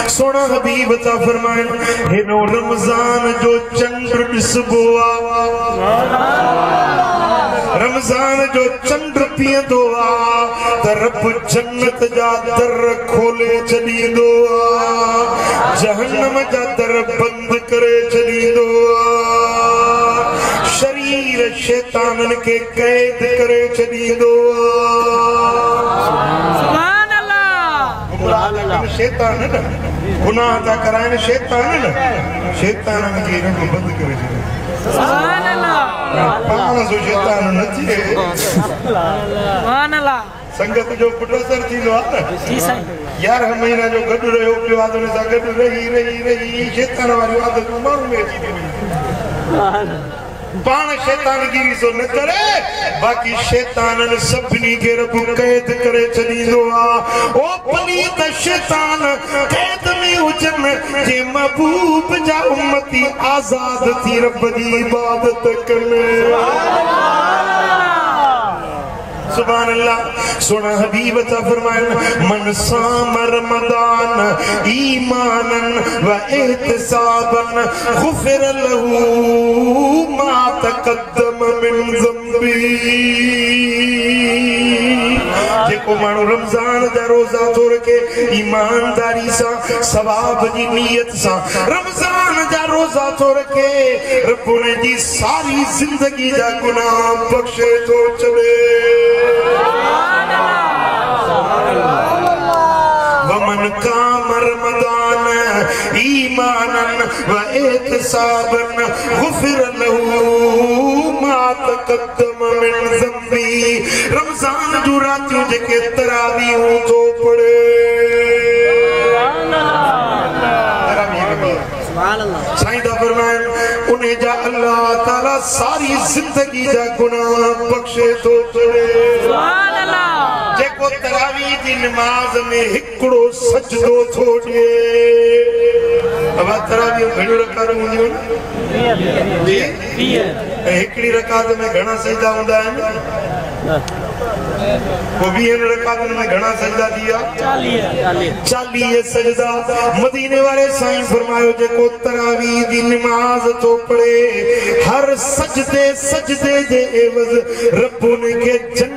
सोना हबीब ता फरमाए हेनो रमजान जो चंद्र दिसबो आ रमजान जो चंद्र पींदो आ त रब जन्नत जा दर खोले छॾींदो आ जहन्नम जा दर बंद करे छॾींदो आ शरीर शैतानन के कैद करे छॾींदो आ सुभान अल्लाह शैतान न गुनाह ता कराइन शैतान शैतानन के रब बंद करे छॾींदो सुभान अल्लाह पाण जो शैतान न थिए सुभान अल्लाह संगत जो पुटसर थींदो आहे न जी साईं 11 महीना जो गॾु रहियो पियो आहे उन सां गॾु रही शैतान वारी आदतूं माण्हू में अची थियूं पाण शैतानगिरी सो न करे बाक़ी शैतानन सभिनी खे रब कैद करे छॾींदो आहे ओ पलीत शैतान कैद में हुजन जे महबूब जा उम्मती आज़ाद थी रब जी इबादत कनि सुभान अल्लाह सोना हबीब ता फरमाए मन साम रमदान ईमानन व एहतिसाबन गुफिर लहू मा तकद्दम मिन ज़ंबी जेको माण्हू रमजान जा रोज़ा थो रखे ईमानदारी सां सवाब जी नियत सां रमजान जा रोज़ा थो रखे रब उन जी सारी जिंदगी जा गुनाह बख्शे थो छॾे वमन काम रमदान ईमानन व एहतिसाबन गुफिर लहू मा तकद्दम मिन ज़ंबी रमजान जूं रातियूं जेके तरावीहूं थो पढ़े साईं दा फरमाए उन्हें जा अल्लाह ताला सारी जिंदगी जा गुनाह बख्शे थो छॾे सुभान अल्लाह जेको तरावी जी नमाज में हिकड़ो सजदो थो ॾे अब तरावी घणी रकात हूंदियूं जी हिकड़ी रकात में घणा सजदा हूंदा आहिनि वो 20 रकातन में घणा सजदा दिया 40 सजदा मदीने वाले साईं फरमायो जेको तरावी दी नमाज तो पढ़े हर सजदे जे एवज रब उनके